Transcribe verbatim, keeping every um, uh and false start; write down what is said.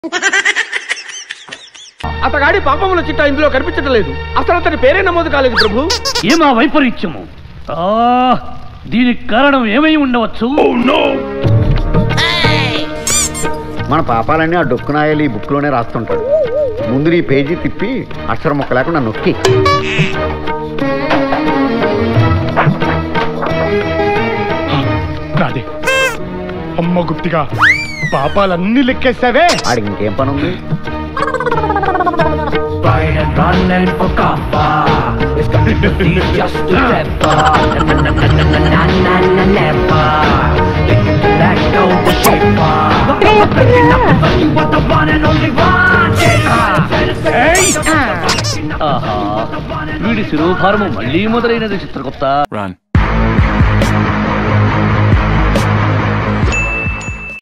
అతగాడి పాపముల చిట్టా ఇందులో కనిపించడం లేదు. అసలు అతని పేరే నమోదు కాలేదు ప్రభు. ఏమా వైపరీత్యము? దీనికి కారణం ఏమై ఉండవచ్చు? మన పాపాలన్నీ ఆ డొక్కునాయలు ఈ బుక్ లోనే రాస్తుంటాడు. ముందు ఈ పేజీ తిప్పి అక్షరం మొక్క లేకుండా నొక్కి. కాదే అమ్మ గుప్తిగా పాపాలన్నీ లెక్కేసావే. ఆడికి ఇంకేం పని ఉంది? వీడి శిరోభారము మళ్ళీ మొదలైనది చిత్రగుప్త.